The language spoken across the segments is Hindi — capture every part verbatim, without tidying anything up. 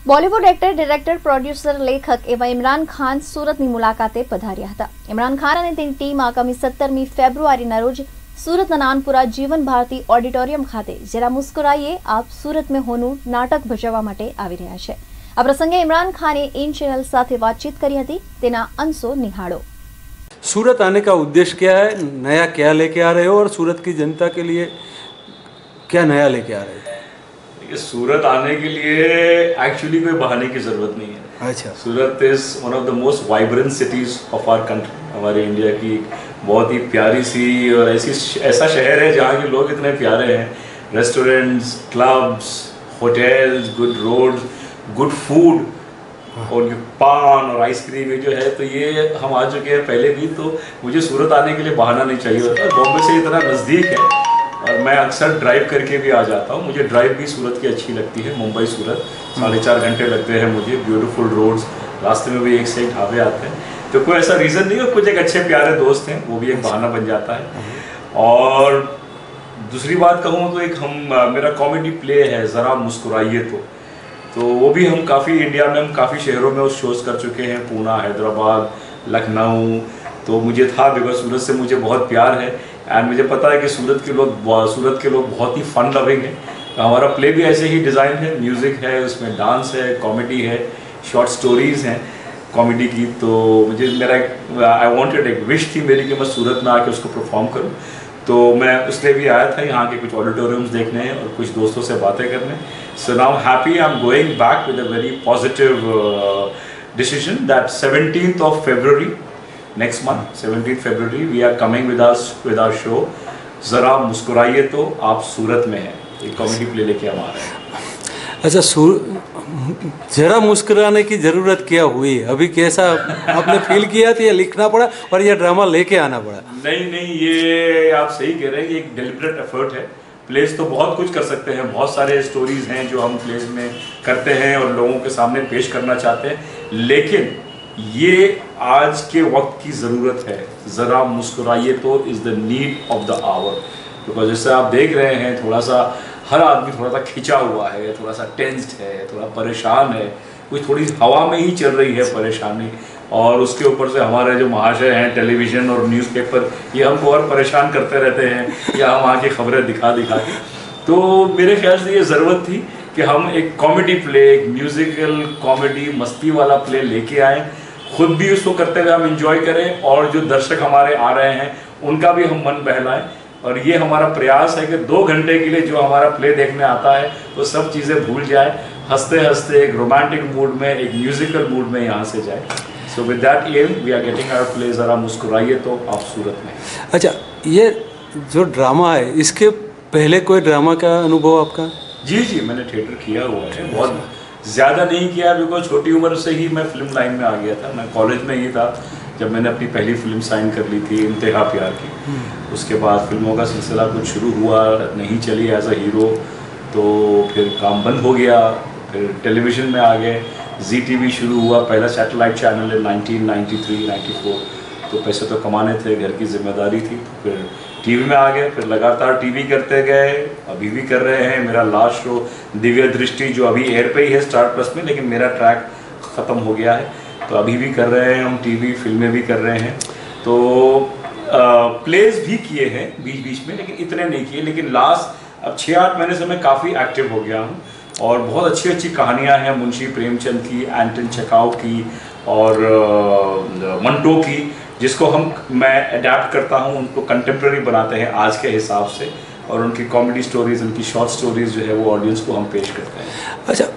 બોલિવૂડ એક્ટર, ડિરેક્ટર, પ્રોડ્યુસર, લેખક એવા ઇમરાન ખાન સુરતની મુલાકાતે પધાર્યા હતા। ઇમરાન ખાન અને તેની ટીમ આગામી સત્તરમી ફેબ્રુઆરીના રોજ સુરતના નાનપુરા જીવન ભારતી ઓડિટોરિયમ ખાતે જરા મુસ્કુરાઈએ આપ सूरत में હોનું નાટક ભજવવા માટે આવી રહ્યા છે। આ પ્રસંગે ઇમરાન ખાને इन चैनल સાથે વાતચીત કરી હતી, તેના અંશો નિહાળો। सूरत आने का उद्देश्य क्या है, नया क्या लेके आ रहे हो और सूरत की जनता के लिए क्या नया लेके आ रहे हो? देखिए, सूरत आने के लिए एक्चुअली कोई बहाने की ज़रूरत नहीं है। अच्छा, Surat is one of the most vibrant cities of our country. हमारे इंडिया की बहुत ही प्यारी सी और ऐसी ऐसा शहर है जहाँ के लोग इतने प्यारे हैं। Restaurants, clubs, hotels, good roads, good food और ये पान और आइसक्रीम ये जो है, तो ये हम आ चुके हैं पहले भी। तो मुझे सूरत आने के लिए बहाना नहीं चाहिए होता। बॉम्बे से इतना नज़दीक है और मैं अक्सर ड्राइव करके भी आ जाता हूँ। मुझे ड्राइव भी सूरत की अच्छी लगती है। मुंबई सूरत साढ़े चार घंटे लगते हैं मुझे। ब्यूटीफुल रोड्स, रास्ते में भी एक से एक ढाबे आते हैं, तो कोई ऐसा रीज़न नहीं है। कुछ एक अच्छे प्यारे दोस्त हैं, वो भी एक बहाना बन जाता है। और दूसरी बात कहूँ तो एक हम मेरा कॉमेडी प्ले है ज़रा मुस्कुराइए तो तो वो भी हम काफ़ी इंडिया में हम काफ़ी शहरों में उस शोज़ कर चुके हैं, पूना, हैदराबाद, लखनऊ। तो मुझे था बिकॉज सूरत से मुझे बहुत प्यार है एंड मुझे पता है कि सूरत के लोग सूरत के लोग बहुत ही फन लविंग हैं। तो हमारा प्ले भी ऐसे ही डिज़ाइन है, म्यूज़िक है, उसमें डांस है, कॉमेडी है, शॉर्ट स्टोरीज़ हैं कॉमेडी की। तो मुझे मेरा आई वांटेड एक विश थी मेरी कि मैं सूरत में आके उसको परफॉर्म करूं। तो मैं उसलिए भी आया था यहाँ के कुछ ऑडिटोरियम्स देखने और कुछ दोस्तों से बातें करने। So now happy I am going back with a very positive decision that seventeenth of February next month seventeenth February we are coming with our with our show Zara Muskuraiye तो आप सूरत में हैं। एक कॉमेडी प्ले लेके हम आ रहे हैं। अच्छा, जरा मुस्कुराने की ज़रूरत क्या हुई? अभी कैसा आपने फील किया था, या लिखना पड़ा और यह ड्रामा लेके आना पड़ा? नहीं नहीं, ये आप सही कह रहे हैं कि एक डेलिब्रेट एफर्ट है। प्लेस तो बहुत कुछ कर सकते हैं, बहुत सारे स्टोरीज़ हैं जो हम प्लेस में करते हैं और लोगों के सामने पेश करना चाहते हैं, लेकिन ये आज के वक्त की ज़रूरत है। Zara Muskuraiye To is the need of the hour. Because जैसे आप देख रहे हैं, थोड़ा सा हर आदमी थोड़ा सा खिंचा हुआ है, थोड़ा सा टेंस्ड है, थोड़ा परेशान है, कुछ थोड़ी हवा में ही चल रही है परेशानी। और उसके ऊपर से हमारे जो महाशय हैं टेलीविज़न और न्यूज़पेपर, ये हमको और परेशान करते रहते हैं या हम वहाँ की खबरें दिखा दिखा के। तो मेरे ख्याल से ये ज़रूरत थी कि हम एक कॉमेडी प्ले, एक म्यूज़िकल कॉमेडी मस्ती वाला प्ले लेके आएँ, खुद भी उसको करते हुए हम इंजॉय करें और जो दर्शक हमारे आ रहे हैं उनका भी हम मन बहलाएं। और ये हमारा प्रयास है कि दो घंटे के लिए जो हमारा प्ले देखने आता है वो सब चीज़ें भूल जाए, हंसते हंसते एक रोमांटिक मूड में, एक म्यूजिकल मूड में यहाँ से जाए। So with that um we are getting our play Zara Muskuraiye तो आप सूरत में। अच्छा, ये जो ड्रामा है, इसके पहले कोई ड्रामा का अनुभव आपका? जी जी, मैंने थिएटर किया हुआ है, बहुत ज़्यादा नहीं किया बिकॉज छोटी उम्र से ही मैं फिल्म लाइन में आ गया था। मैं कॉलेज में ही था जब मैंने अपनी पहली फिल्म साइन कर ली थी, इंतहा प्यार की। उसके बाद फिल्मों का सिलसिला कुछ शुरू हुआ, नहीं चली एज अ हीरो, तो फिर काम बंद हो गया। फिर टेलीविज़न में आ गए, जी टी वी शुरू हुआ, पहला सैटेलाइट चैनल है nineteen ninety three ninety four. तो पैसे तो कमाने थे, घर की जिम्मेदारी थी, तो फिर टीवी में आ गए। फिर लगातार टीवी करते गए, अभी भी कर रहे हैं। मेरा लास्ट शो दिव्य दृष्टि जो अभी एयर पे ही है स्टार प्लस में, लेकिन मेरा ट्रैक ख़त्म हो गया है, तो अभी भी कर रहे हैं हम। टीवी फिल्में भी कर रहे हैं, तो प्लेस भी किए हैं बीच बीच में, लेकिन इतने नहीं किए। लेकिन लास्ट अब छः आठ महीने से मैं काफ़ी एक्टिव हो गया हूँ और बहुत अच्छी अच्छी कहानियाँ हैं मुंशी प्रेमचंद की, एंटन चेखव की और मंटो की, जिसको हम मैं अडेप्ट करता हूँ, उनको कंटेम्प्रेरी बनाते हैं आज के हिसाब से, और उनकी कॉमेडी स्टोरीज, उनकी शॉर्ट स्टोरीज जो है वो ऑडियंस को हम पेश करते हैं। अच्छा,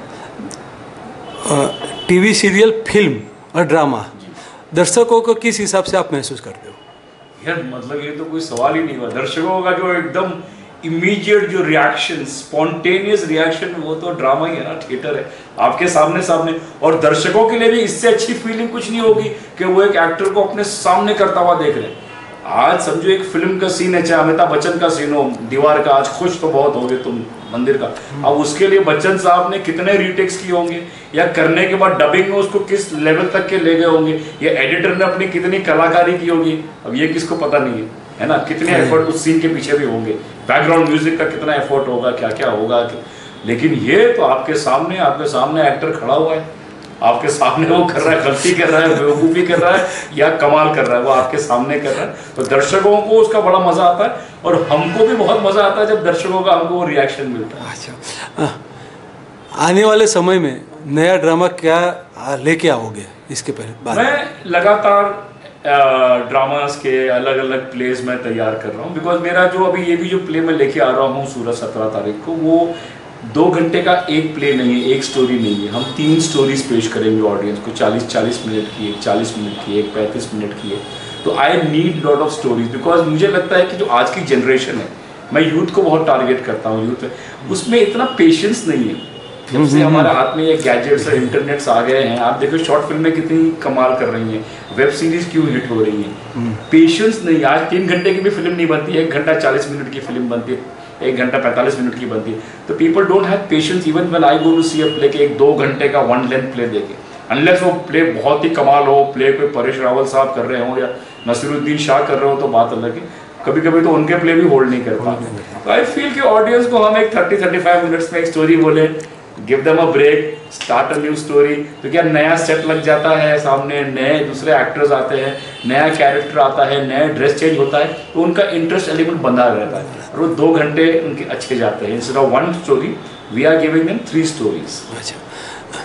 टीवी सीरियल, फिल्म और ड्रामा, दर्शकों को किस हिसाब से आप महसूस करते हो? यार मतलब ये तो कों सवाल ही नहीं हुआ। दर्शकों का जो एकदम इमीडिएट जो रिएक्शन, स्पॉन्टेनियस रिएक्शन, वो तो ड्रामा ही है ना, थिएटर है आपके सामने सामने। और दर्शकों के लिए भी इससे अच्छी फीलिंग कुछ नहीं होगी कि वो एक एक्टर को अपने सामने करता हुआ देख रहे हैं। आज समझो एक फिल्म का सीन है, चाहे अमिताभ बच्चन का सीन हो, दीवार का, आज खुश तो बहुत हो गए तुम मंदिर का, अब उसके लिए बच्चन साहब ने कितने रीटेक्स किए होंगे, या करने के बाद डबिंग में उसको किस लेवल तक के ले गए होंगे, या एडिटर ने अपनी कितनी कलाकारी की होगी, अब ये किसको पता नहीं है, है ना। कितने एफर्ट उस सीन के पीछे भी होंगे, बैकग्राउंड म्यूजिक का कितना एफर्ट होगा, क्या क्या होगा। लेकिन ये तो आपके सामने आपके सामने एक्टर खड़ा हुआ है, आपके सामने वो कर रहा है, गलती कर रहा है, बेवकूफ़ी कर रहा है या कमाल कर रहा है, वो आपके सामने कर रहा है। तो दर्शकों को उसका बड़ा मज़ा आता है और हमको भी बहुत मज़ा आता है जब दर्शकों का हमको वो रिएक्शन मिलता है। अच्छा, आने वाले समय में नया ड्रामा क्या लेके आओगे इसके पहले? मैं लगातार ड्रामास के अलग अलग प्लेस में तैयार कर रहा हूँ, बिकॉज मेरा जो अभी ये भी जो प्ले मैं लेके आ रहा हूँ सूरत सत्रह तारीख को, वो दो घंटे का एक प्ले नहीं है, एक स्टोरी नहीं है। हम तीन स्टोरीज पेश करेंगे ऑडियंस को, चालीस चालीस मिनट की, एक चालीस मिनट की, एक पैंतीस मिनट की है। तो I need lot of stories, because मुझे लगता है कि जो आज की जनरेशन है, मैं यूथ को बहुत टारगेट करता हूँ, यूथ उसमें इतना पेशेंस नहीं है। जब से हमारे हाथ में ये गैजेट्स और इंटरनेट्स आ गए हैं, आप देखो शॉर्ट फिल्में कितनी कमाल कर रही हैं, वेब सीरीज क्यों हिट हो रही हैं, पेशेंस नहीं। आज तीन घंटे की भी फिल्म नहीं बनती है, एक घंटा चालीस मिनट की फिल्म बनती है, एक घंटा पैंतालीस मिनट की बनती है। तो people don't have patience even when I go to see a play के एक दो घंटे का वन लेंथ प्ले देखे, अनलेस वो प्ले बहुत ही कमाल हो, प्ले कोई परेश रावल साहब कर रहे हो या नसीरुद्दीन शाह कर रहे हो तो बात अलग है। कभी कभी तो उनके प्ले भी होल्ड नहीं कर पाते। तो आई फील कि ऑडियंस को हम एक थर्टी थर्टी फाइव मिनट्स में एक स्टोरी बोले, give them a break, start a new story. तो क्या नया सेट लग जाता है सामने, नए दूसरे एक्टर्स आते हैं, नया कैरेक्टर आता है, नया ड्रेस चेंज होता है, तो उनका इंटरेस्ट एलिमेंट बंधा रहता है और वो दो घंटे उनके अच्छे जाते हैं। Instead of one story we are giving them three stories. अच्छा,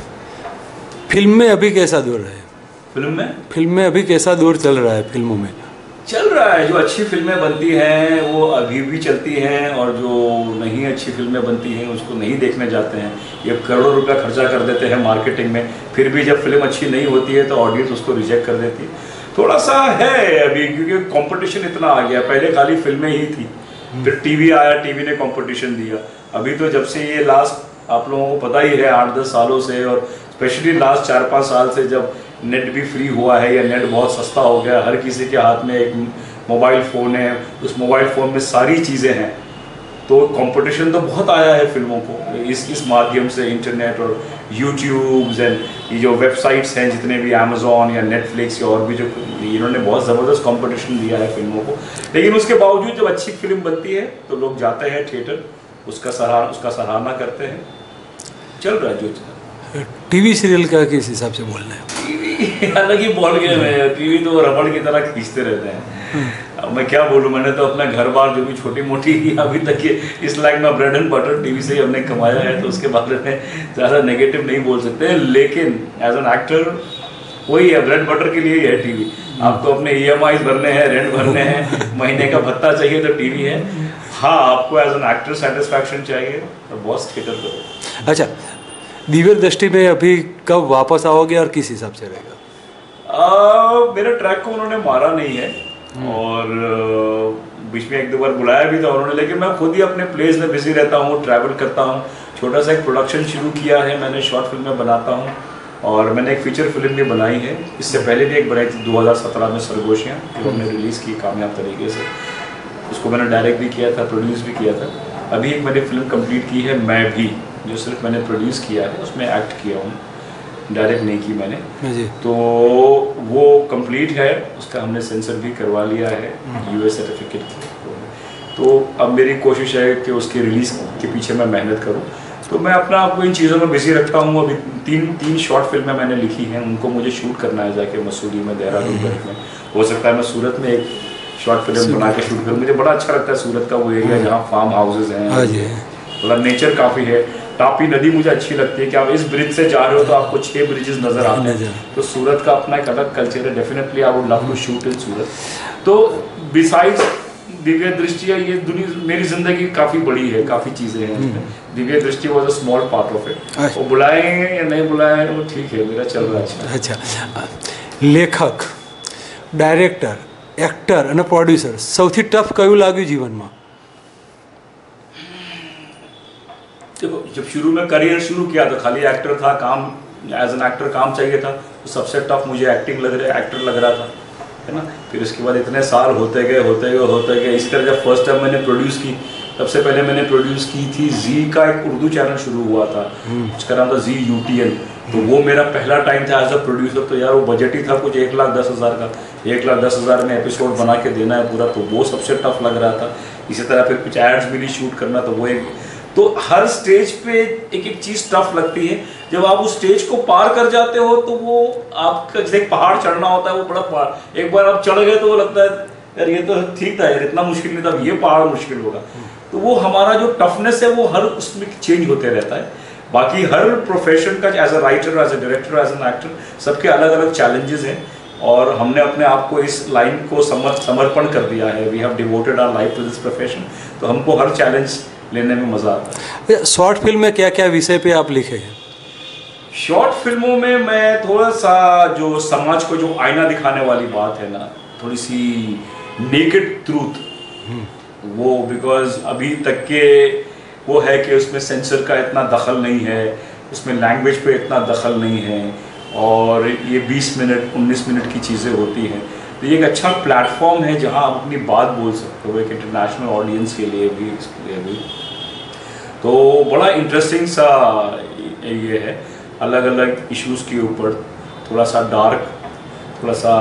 फिल्म में अभी कैसा दौर है? फिल्म में फिल्म में अभी कैसा दौर चल रहा है? फिल्मों में चल रहा है, जो अच्छी फिल्में बनती हैं वो अभी भी चलती हैं और जो नहीं अच्छी फिल्में बनती हैं उसको नहीं देखने जाते हैं। ये करोड़ों रुपया खर्चा कर देते हैं मार्केटिंग में, फिर भी जब फिल्म अच्छी नहीं होती है तो ऑडियंस उसको रिजेक्ट कर देती है। थोड़ा सा है अभी, क्योंकि कंपटीशन इतना आ गया। पहले खाली फिल्में ही थी, फिर टीवी आया, टीवी ने कंपटीशन दिया। अभी तो जब से ये लास्ट आप लोगों को पता ही है आठ दस सालों से, और स्पेशली लास्ट चार पाँच साल से जब नेट भी फ्री हुआ है या नेट बहुत सस्ता हो गया, हर किसी के हाथ में एक मोबाइल फ़ोन है, उस मोबाइल फ़ोन में सारी चीज़ें हैं, तो कंपटीशन तो बहुत आया है फिल्मों को इस इस माध्यम से, इंटरनेट और यूट्यूब्स एंड ये जो वेबसाइट्स हैं जितने भी, अमेज़ॉन या नेटफ्लिक्स या और भी, जो इन्होंने बहुत ज़बरदस्त कंपटीशन दिया है फिल्मों को। लेकिन उसके बावजूद जब अच्छी फिल्म बनती है तो लोग जाते हैं थिएटर, उसका सराहना उसका सराहना करते हैं। चल रहा है जो टीवी सीरियल का किस हिसाब से बोलना है? टीवी अलग ही बॉल गेम है, टीवी तो रबड़ की तरह खींचते रहते हैं। अब मैं क्या बोलूँ, मैंने तो अपना घर बार जो भी छोटी मोटी अभी तक ये इस लाइक में ब्रेड एंड बटर टीवी से ही हमने कमाया है, तो उसके बारे में ज़्यादा नेगेटिव नहीं बोल सकते। लेकिन एज एन एक्टर वही है, ब्रेड बटर के लिए ही है टीवी। आपको अपने ई एम आईज भरने हैं, रेंट भरने हैं, महीने का भत्ता चाहिए तो टीवी है। हाँ, आपको एज एन एक्टर सेटिस्फैक्शन चाहिए तो बॉस थिएटर करो। अच्छा, दिव्य दृष्टि में अभी कब वापस आओगे और किस हिसाब से रहेगा? आ, मेरे ट्रैक को उन्होंने मारा नहीं है और बीच में एक दो बार बुलाया भी था उन्होंने, लेकिन मैं खुद ही अपने प्लेस में बिजी रहता हूँ, ट्रैवल करता हूँ। छोटा सा एक प्रोडक्शन शुरू किया है मैंने, शॉर्ट फिल्में बनाता हूँ और मैंने एक फीचर फिल्म भी बनाई है। इससे पहले भी एक बनाई थी दो हज़ार सत्रह में, सरगोशियाँ, जो हमने रिलीज़ की कामयाब तरीके से। उसको मैंने डायरेक्ट भी किया था, प्रोड्यूस भी किया था। अभी एक मैंने फिल्म कंप्लीट की है मैं भी, जो सिर्फ मैंने प्रोड्यूस किया है, उसमें एक्ट किया हूँ, डायरेक्ट नहीं की मैंने जी। तो वो कंप्लीट है, उसका हमने सेंसर भी करवा लिया है यूएस सर्टिफिकेट। तो अब मेरी कोशिश है कि उसके रिलीज़ के पीछे मैं मेहनत करूँ। तो मैं अपना आपको इन चीज़ों में बिजी रखता हूँ। अभी तीन तीन शॉर्ट फिल्में मैंने लिखी हैं, उनको मुझे शूट करना है जाके मसूरी में, देहरादून में। हो सकता है मैं सूरत में एक शॉर्ट फिल्म बना के शूट करूँ। मुझे बड़ा अच्छा लगता है सूरत का वो एरिया जहाँ फार्म हाउसेज हैं, थोड़ा नेचर काफ़ी है। तापी नदी मुझे अच्छी लगती है कि आप इस ब्रिज से जा रहे हो तो आपको छह ब्रिजेस नजर आते हैं। तो सूरत का अपना एक अलग कल्चर है। Definitely I would love to shoot in Surat. तो बिसाइड्स दिव्य दृष्टि है, ये दुनिया मेरी जिंदगी काफ़ी बड़ी है, काफ़ी चीज़ें हैं। Divya Drishti was a small part of it. वो बुलाएंगे या नहीं बुलाएंगे वो ठीक है, मेरा चल रहा है। अच्छा, लेखक, डायरेक्टर, एक्टर અને પ્રોડ્યુસર સૌથી ટફ કયું લાગ્યું જીવનમાં? देखो, जब शुरू में करियर शुरू किया तो खाली एक्टर था, काम एज एन एक्टर काम चाहिए था, तो सबसे टफ मुझे एक्टिंग लग रहा एक्टर लग रहा था, है ना। फिर उसके बाद इतने साल होते गए होते गए होते गए इसी तरह जब फर्स्ट टाइम मैंने प्रोड्यूस की, सबसे पहले मैंने प्रोड्यूस की थी जी का एक उर्दू चैनल शुरू हुआ था, उसका नाम था जी यू टी एन। तो वो मेरा पहला टाइम था एज अ प्रोड्यूसर। तो यार वो बजट ही था कुछ एक लाख दस हज़ार का, एक लाख दस हज़ार में एपिसोड बना के देना है पूरा, तो वो सबसे टफ लग रहा था। इसी तरह फिर कुछ एड्स भी शूट करना, तो वो एक तो हर स्टेज पे एक एक चीज़ टफ लगती है। जब आप उस स्टेज को पार कर जाते हो तो वो आपका जैसे एक पहाड़ चढ़ना होता है, वो बड़ा पहाड़, एक बार आप चढ़ गए तो वो लगता है यार ये तो ठीक था यार, इतना मुश्किल नहीं था, ये पहाड़ मुश्किल होगा। तो वो हमारा जो टफनेस है वो हर उसमें चेंज होते रहता है। बाकी हर प्रोफेशन का as a writer, as a director, as an actor, सबके अलग अलग चैलेंजेस हैं और हमने अपने आप को इस लाइन को समर, समर्पण कर दिया है। We have devoted our life to this profession, तो हमको हर चैलेंज लेने में मज़ा आता है। शॉर्ट फिल्म में क्या क्या विषय पे आप लिखे हैं? शॉर्ट फिल्मों में मैं थोड़ा सा जो समाज को जो आईना दिखाने वाली बात है ना, थोड़ी सी नेकेड ट्रूथ, वो बिकॉज अभी तक के वो है कि उसमें सेंसर का इतना दखल नहीं है, उसमें लैंग्वेज पे इतना दखल नहीं है और ये बीस मिनट उन्नीस मिनट की चीज़ें होती हैं। तो ये एक अच्छा प्लेटफॉर्म है जहां आप अपनी बात बोल सकते हो, एक इंटरनेशनल ऑडियंस के लिए भी, इसके लिए भी। तो बड़ा इंटरेस्टिंग सा ये है, अलग अलग इश्यूज़ के ऊपर, थोड़ा सा डार्क, थोड़ा सा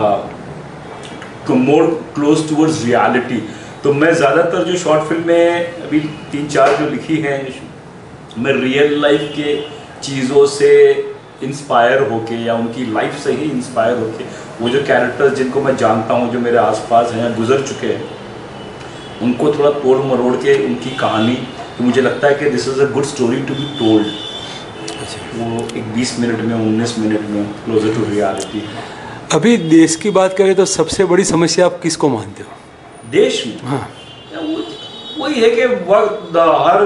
मोर क्लोज टूवर्ड्स रियलिटी। तो मैं ज़्यादातर जो शॉर्ट फिल्में अभी तीन चार जो लिखी हैं, मैं रियल लाइफ के चीज़ों से इंस्पायर होके या उनकी लाइफ से ही इंस्पायर होके, वो जो कैरेक्टर्स जिनको मैं जानता हूँ, जो मेरे आसपास हैं, गुजर चुके हैं, उनको थोड़ा तोड़ मरोड़ के उनकी कहानी, तो मुझे लगता है कि this is a good story to be told. वो एक बीस मिनट में, उन्नीस मिनट में क्लोजर टू रियलिटी। अभी देश की बात करें तो सबसे बड़ी समस्या आप किसको मानते हो देश में? हाँ, वो वही है कि वक्त हर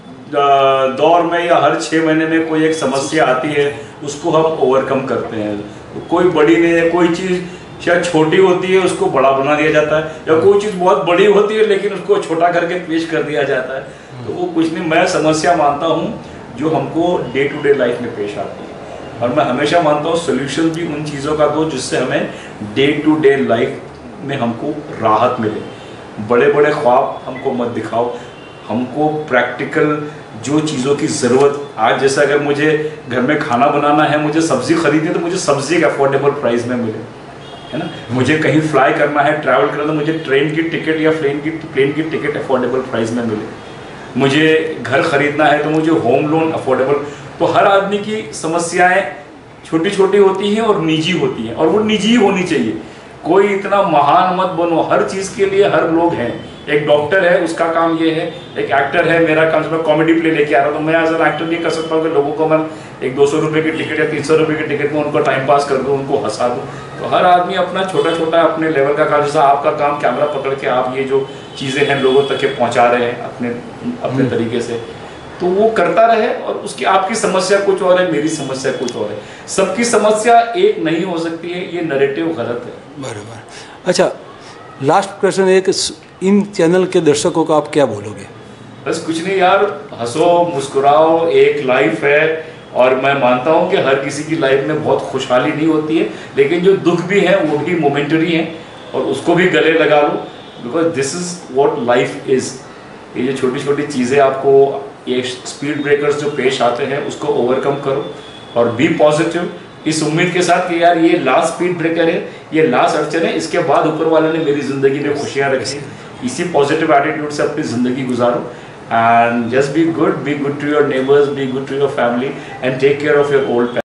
दौर में या हर छः महीने में कोई एक समस्या आती है, उसको हम ओवरकम करते हैं। कोई बड़ी नहीं है, कोई चीज़ शायद छोटी होती है उसको बड़ा बना दिया जाता है, या कोई चीज़ बहुत बड़ी होती है लेकिन उसको छोटा करके पेश कर दिया जाता है। तो वो कुछ नहीं, मैं समस्या मानता हूँ जो हमको डे टू डे लाइफ में पेश आती है, और मैं हमेशा मानता हूँ सोल्यूशन भी उन चीज़ों का दो जिससे हमें डे टू डे लाइफ में हमको राहत मिले। बड़े बड़े ख्वाब हमको मत दिखाओ, हमको प्रैक्टिकल जो चीज़ों की ज़रूरत, आज जैसा अगर मुझे घर में खाना बनाना है, मुझे सब्ज़ी खरीदनी है तो मुझे सब्ज़ी एक अफोर्डेबल प्राइस में मिले, है ना। मुझे कहीं फ्लाई करना है, ट्रैवल करना, तो मुझे ट्रेन की टिकट या प्लेन की प्लेन की टिकट अफोर्डेबल प्राइस में मिले। मुझे घर खरीदना है तो मुझे होम लोन अफोर्डेबल। तो हर आदमी की समस्याएं छोटी छोटी होती हैं और निजी होती हैं, और वो निजी ही होनी चाहिए। कोई इतना महान मत बनो, हर चीज़ के लिए हर लोग हैं। एक डॉक्टर है, उसका काम ये है, एक एक्टर है, मेरा काम मैं कॉमेडी प्ले लेके आ रहा हूँ, तो मैं एज एन एक्टर नहीं कर सकता हूँ कि लोगों को मैं एक दो सौ रुपये की टिकट या तीन सौ रुपये की टिकट में उनको टाइम पास कर दूँ, उनको हंसा दूँ। तो हर आदमी अपना छोटा छोटा अपने लेवल का काम, जैसा आपका काम कैमरा पकड़ के आप ये जो चीज़ें हैं लोगों तक के पहुँचा रहे हैं अपने अपने तरीके से, तो वो करता रहे। और उसकी आपकी समस्या कुछ और है, मेरी समस्या कुछ और है, सबकी समस्या एक नहीं हो सकती है, ये नैरेटिव गलत है। बराबर। अच्छा, लास्ट प्रश्न एक, इन चैनल के दर्शकों को आप क्या बोलोगे? बस कुछ नहीं यार, हंसो मुस्कुराओ, एक लाइफ है, और मैं मानता हूँ कि हर किसी की लाइफ में बहुत खुशहाली नहीं होती है, लेकिन जो दुख भी है वो भी मोमेंटरी है, और उसको भी गले लगा लो, because this is what life is. ये जो छोटी छोटी चीज़ें आपको, ये स्पीड ब्रेकर्स जो पेश आते हैं, उसको ओवरकम करो और बी पॉजिटिव, इस उम्मीद के साथ कि यार ये लास्ट स्पीड ब्रेकर है, ये लास्ट अड़चन है, इसके बाद ऊपर वाले ने मेरी ज़िंदगी में खुशियाँ रखी। इसी पॉजिटिव एटीट्यूड से अपनी ज़िंदगी गुजारो, and just be good, be good to your neighbours, be good to your family, and take care of your old